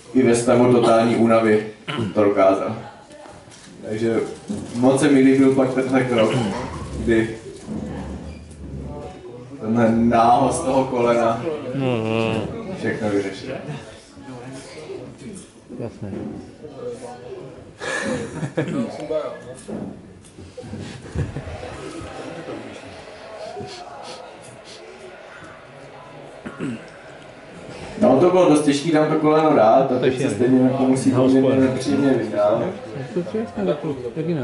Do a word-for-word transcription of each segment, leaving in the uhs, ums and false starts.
i ve stavu totální únavy to dokázal. Takže moc se mi líbil pak tenhle krok, kdy tenhle nához toho kolena všechno vyřešil. Jasné. No to bylo dost těžký tam to koleno dát, a teď se stejně jako musí poměrně nepříjemně vyhrát. To je jasné, tak jinak.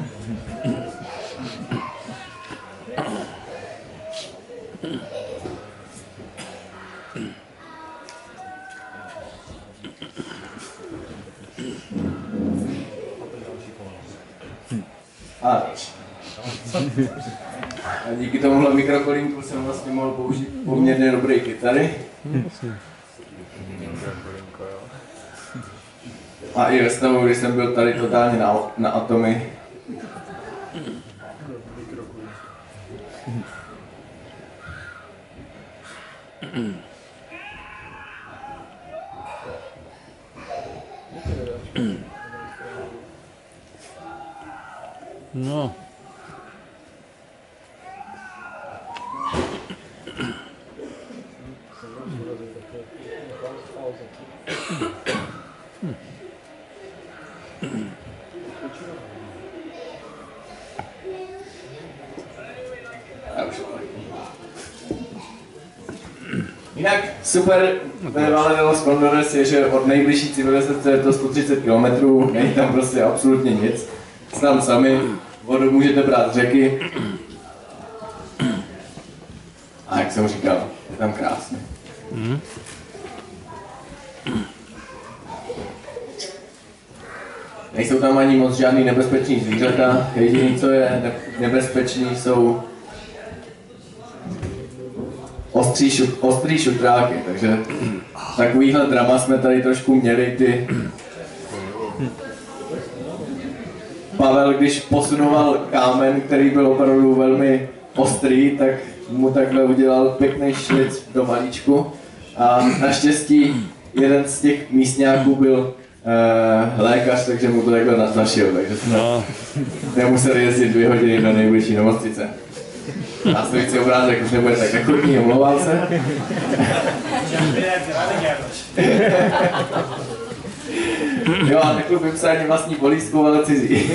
A, a díky tomuhle mikrokolínku jsem vlastně mohl použít poměrně dobrý kytary. A i ve stavu, kdy jsem byl tady totálně na, na atomy. No. Jinak super ve Valle de los Condores je, že od nejbližší civilizace je to sto třicet kilometrů, není tam prostě absolutně nic. Jste tam sami, vodu můžete brát z řeky. A jak jsem říkal, je tam krásně. Mm. Nejsou tam ani moc žádný nebezpečný zvířata, jediný co je nebezpečný jsou ostrý, šut, ostrý šutráky, takže takovýhle drama jsme tady trošku měli. Ty Pavel, když posunoval kámen, který byl opravdu velmi ostrý, tak mu takhle udělal pěkný šlic do malíčku a naštěstí jeden z těch místňáků byl Uh, lékař, takže mu to takhle našil, takže jsme no. nemuseli jezdit dvě hodiny do nejbližší nemocnice. Následující obrázek už nebude tak nechutný, omlouvám se. Jo, a neklubím se ani vlastní bolístku, ale cizí.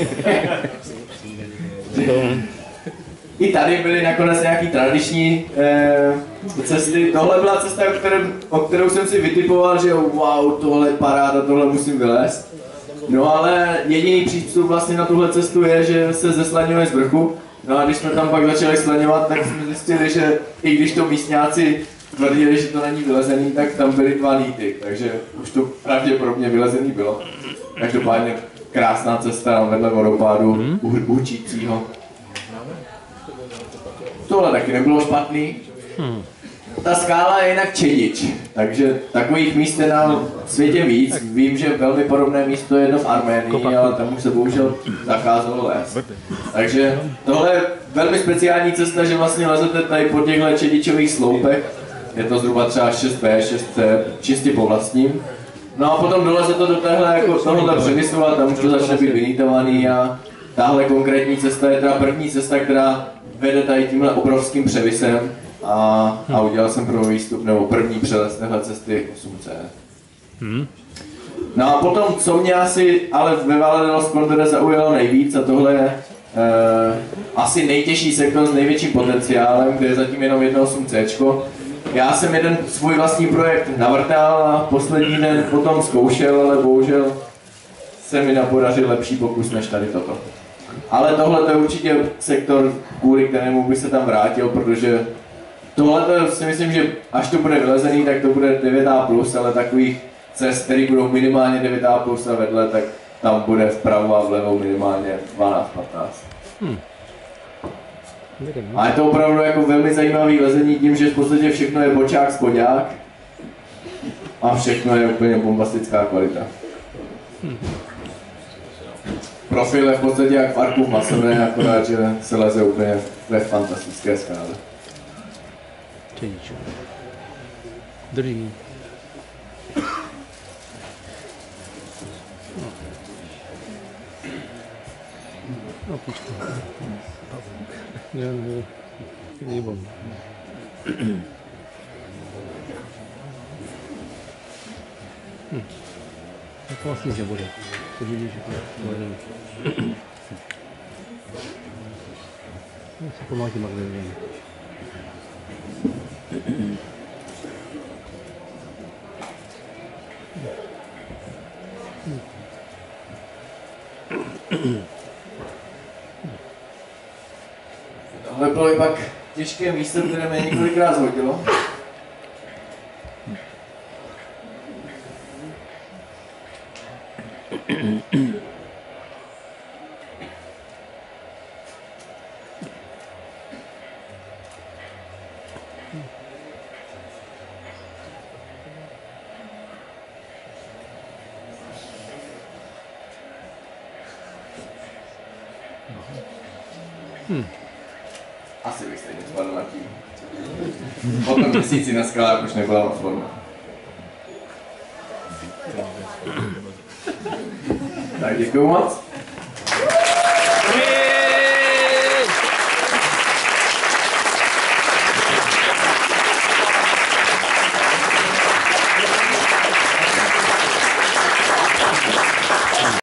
I tady byly nakonec nějaký tradiční eh, cesty. Tohle byla cesta, o, kterém, o kterou jsem si vytipoval, že wow, tohle je paráda, tohle musím vylézt. No ale jediný přístup vlastně na tuhle cestu je, že se zeslaňuje z vrchu. No a když jsme tam pak začali slaňovat, tak jsme zjistili, že i když to místňáci tvrdili, že to není vylezený, tak tam byly dva líty, takže už to pravděpodobně vylezený bylo. Každopádně krásná cesta vedle vodopádu hmm. Hučícího. Tohle taky nebylo špatný. Hmm. Ta skála je jinak Čedič, takže takových míst je na světě víc. Vím, že velmi podobné místo je jedno v Arménii, ale tam už se bohužel zakázalo lézt. Takže tohle je velmi speciální cesta, že vlastně lezete tady po těchto čedičových sloupech. Je to zhruba třeba šest P, šest C, čistě po vlastním. No a potom dolezete do téhle, jako tohohle přemyslu a tam už to začne být vynítovaný a tahle konkrétní cesta je teda první cesta, která vede tady tímhle obrovským převisem a, a udělal jsem první výstup, nebo první přelez téhle cesty osm C. Hmm. No a potom, co mě asi ale ve Valle de los Condores zaujalo nejvíc, a tohle je eh, asi nejtěžší sektor s největším potenciálem, kde je zatím jenom jedno osm C. Já jsem jeden svůj vlastní projekt navrtal a poslední den potom zkoušel, ale bohužel se mi nepodařil lepší pokus než tady toto. Ale tohle to je určitě sektor, kvůli kterému bych se tam vrátil, protože tohle si myslím, že až to bude vylezený, tak to bude devět A plus, ale takových cest, které budou minimálně devět A plus a vedle, tak tam bude vpravo a vlevo minimálně dvanáct patnáct. Hmm. A je to opravdu jako velmi zajímavý lezení tím, že v podstatě všechno je bočák spodák a všechno je úplně bombastická kvalita. Hmm. Profil je v podstatě jak v Arku v Masovné, akorát, že se leze úplně ve fantastické skále. Drží. Kytička. Jo, jo. Výborně. Hm. To vlastně nebude. To vidíš, že to je. No, se pomáhá magnézium. Tohle bylo i pak těžké místo, které mě několikrát zhodilo. Hmm. Asi bych stejně spadl na tím. Po tom měsíci na skalách už nebyla moc forma. Tak děkuju moc.